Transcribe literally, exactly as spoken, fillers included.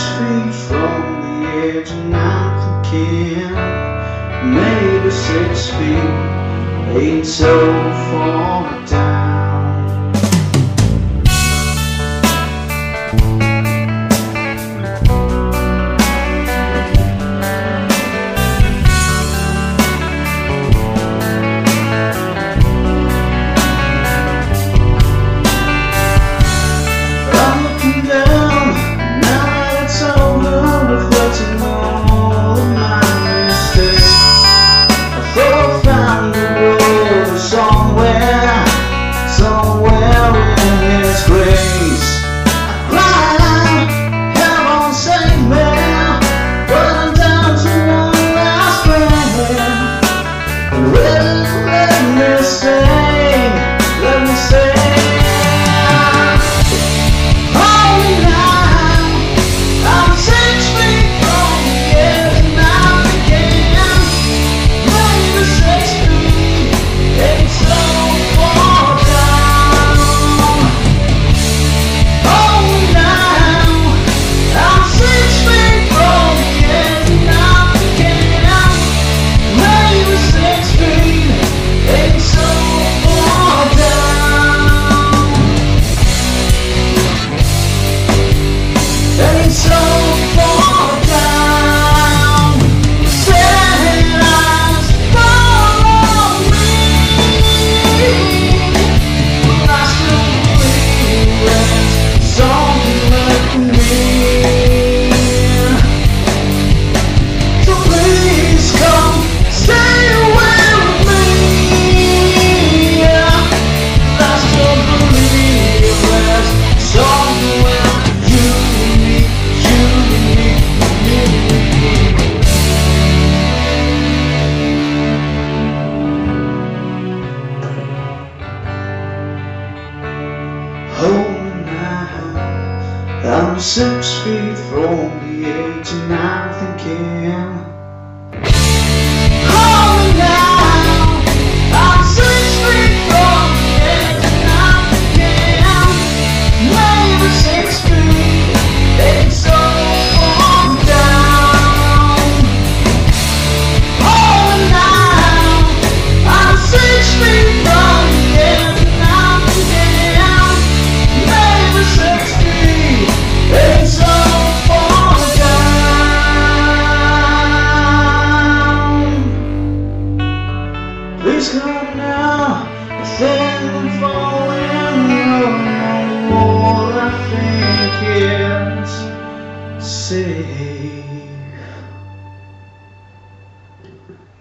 feet from the edge and I'm thinking maybe six feet ain't so far down. I'm six feet from the edge and I'm thinking hold me now. I'm six feet from the edge and I'm thinking maybe six feet ain't so far down. Hold me now. I'm six feet from the edge and I'm thinking maybe six feet ain't so far down. Please come now, I think I'm falling on what I think is safe.